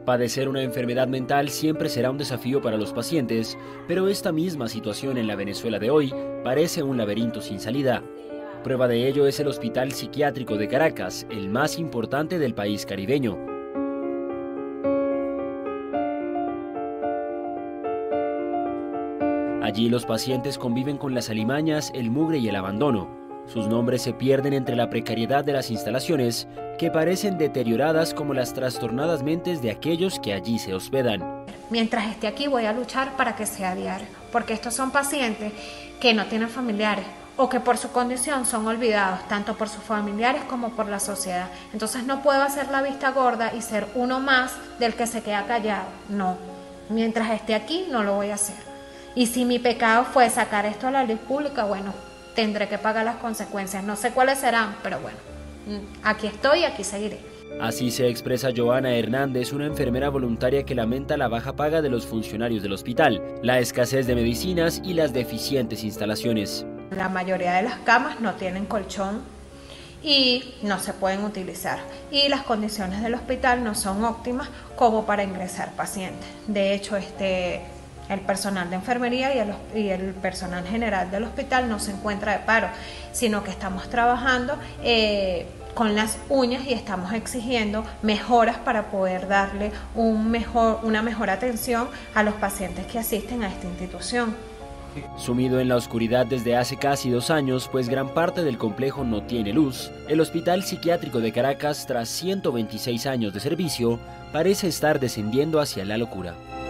Padecer una enfermedad mental siempre será un desafío para los pacientes, pero esta misma situación en la Venezuela de hoy parece un laberinto sin salida. Prueba de ello es el Hospital Psiquiátrico de Caracas, el más importante del país caribeño. Allí los pacientes conviven con las alimañas, el mugre y el abandono. Sus nombres se pierden entre la precariedad de las instalaciones, que parecen deterioradas como las trastornadas mentes de aquellos que allí se hospedan. Mientras esté aquí voy a luchar para que sea diario, porque estos son pacientes que no tienen familiares o que por su condición son olvidados, tanto por sus familiares como por la sociedad. Entonces no puedo hacer la vista gorda y ser uno más del que se queda callado. No, mientras esté aquí no lo voy a hacer. Y si mi pecado fue sacar esto a la luz pública, bueno, tendré que pagar las consecuencias. No sé cuáles serán, pero bueno, aquí estoy y aquí seguiré. Así se expresa Joana Hernández, una enfermera voluntaria que lamenta la baja paga de los funcionarios del hospital, la escasez de medicinas y las deficientes instalaciones. La mayoría de las camas no tienen colchón y no se pueden utilizar. Y las condiciones del hospital no son óptimas como para ingresar pacientes. De hecho, el personal de enfermería y el personal general del hospital no se encuentra de paro, sino que estamos trabajando con las uñas y estamos exigiendo mejoras para poder darle una mejor atención a los pacientes que asisten a esta institución. Sumido en la oscuridad desde hace casi 2 años, pues gran parte del complejo no tiene luz, el Hospital Psiquiátrico de Caracas, tras 126 años de servicio, parece estar descendiendo hacia la locura.